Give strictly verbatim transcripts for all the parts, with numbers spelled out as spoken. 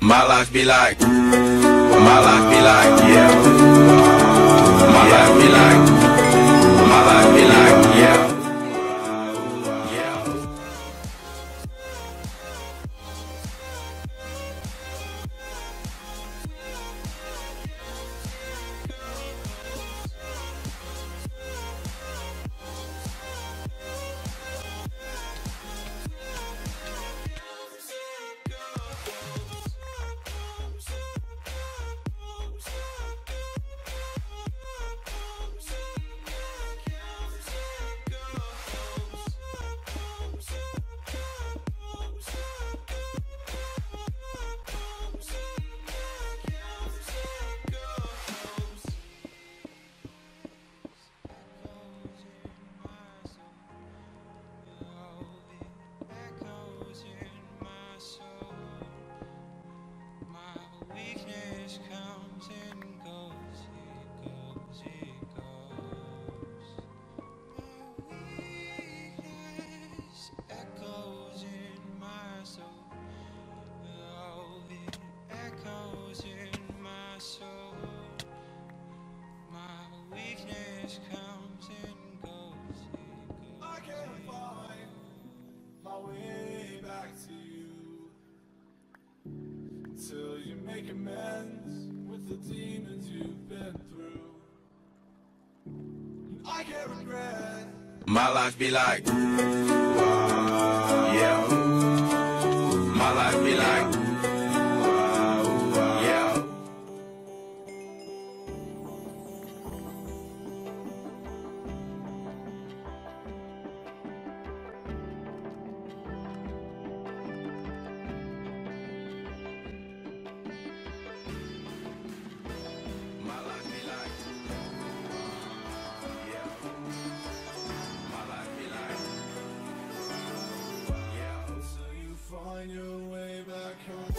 My life be like, my life be like, yeah. My life be like, my life be like, yeah. Till you make amends with the demons you've been through. I can't regret. My life be like, yeah. My life be like, yeah. Find your way back home.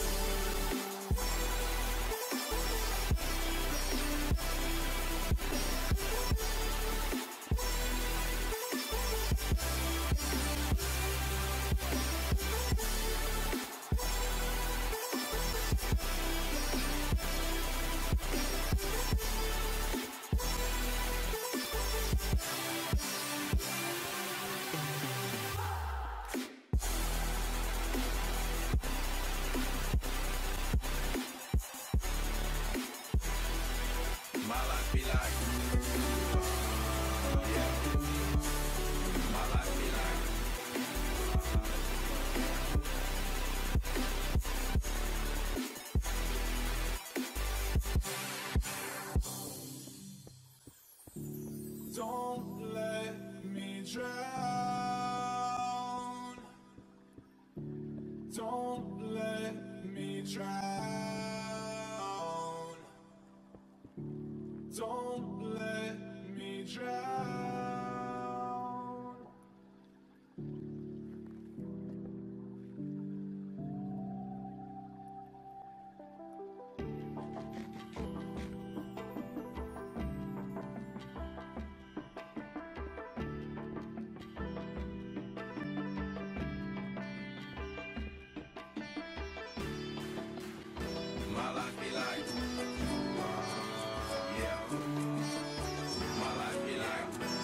My life be like, yeah. My life be like, don't let me drown. Don't let me drown. Don't let me drown. my life be like, yeah. My life be like.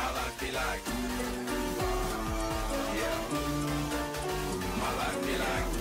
my life be like, yeah, my life be like.